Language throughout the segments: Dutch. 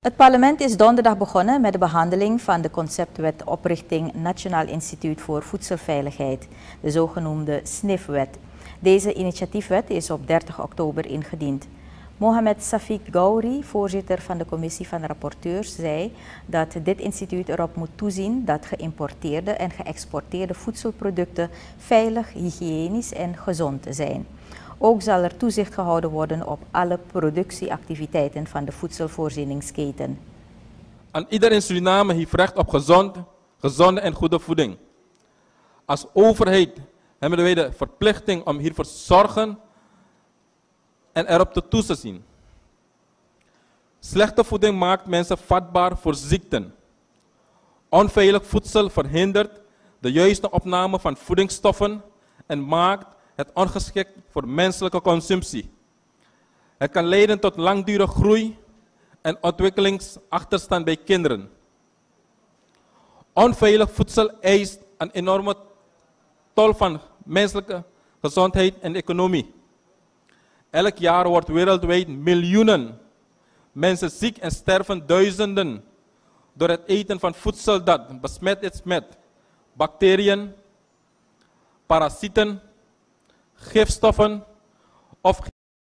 Het parlement is donderdag begonnen met de behandeling van de conceptwet oprichting Nationaal Instituut voor Voedselveiligheid, de zogenoemde SNIF-wet. Deze initiatiefwet is op 30 oktober ingediend. Mohamed Safik Ghouri, voorzitter van de commissie van rapporteurs, zei dat dit instituut erop moet toezien dat geïmporteerde en geëxporteerde voedselproducten veilig, hygiënisch en gezond zijn. Ook zal er toezicht gehouden worden op alle productieactiviteiten van de voedselvoorzieningsketen. Aan ieder in Suriname heeft recht op gezonde en goede voeding. Als overheid hebben wij de verplichting om hiervoor te zorgen en erop te toe te zien. Slechte voeding maakt mensen vatbaar voor ziekten. Onveilig voedsel verhindert de juiste opname van voedingsstoffen en maakt het ongeschikt voor menselijke consumptie. Het kan leiden tot langdurige groei en ontwikkelingsachterstand bij kinderen. Onveilig voedsel eist een enorme tol van menselijke gezondheid en economie. Elk jaar wordt wereldwijd miljoenen mensen ziek en sterven duizenden door het eten van voedsel dat besmet is met bacteriën, parasieten, gifstoffen of...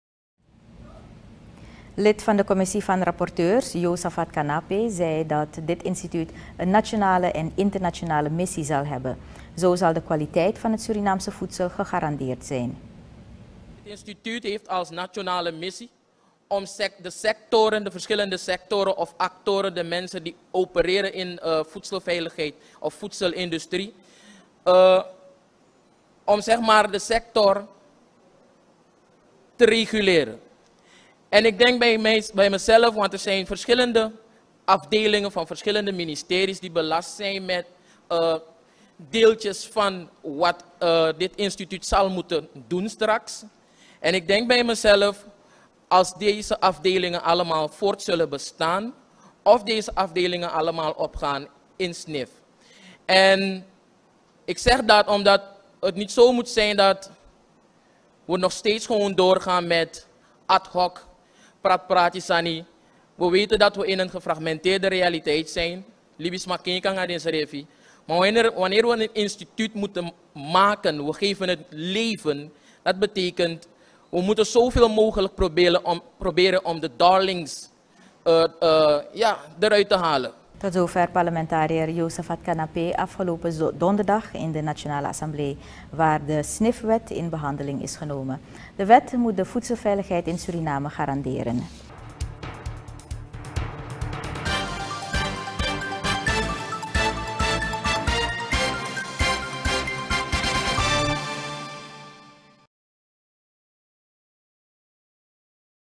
Lid van de commissie van rapporteurs, Josafat Kanape, zei dat dit instituut een nationale en internationale missie zal hebben. Zo zal de kwaliteit van het Surinaamse voedsel gegarandeerd zijn. Het instituut heeft als nationale missie om de verschillende sectoren of actoren, de mensen die opereren in voedselveiligheid of voedselindustrie, om zeg maar de sector te reguleren. En ik denk bij mezelf, want er zijn verschillende afdelingen van verschillende ministeries die belast zijn met deeltjes van wat dit instituut zal moeten doen straks. En ik denk bij mezelf, als deze afdelingen allemaal voort zullen bestaan, of deze afdelingen allemaal opgaan in SNIF. En ik zeg dat omdat het niet zo moet zijn dat we nog steeds gewoon doorgaan met ad hoc, praatjesani. We weten dat we in een gefragmenteerde realiteit zijn. Libis makin kan gaan in maar wanneer we een instituut moeten maken, we geven het leven, dat betekent we moeten zoveel mogelijk proberen om de darlings eruit te halen. Tot zover parlementariër Josafat Kanape afgelopen donderdag in de Nationale Assemblée, waar de SNIF-wet in behandeling is genomen. De wet moet de voedselveiligheid in Suriname garanderen.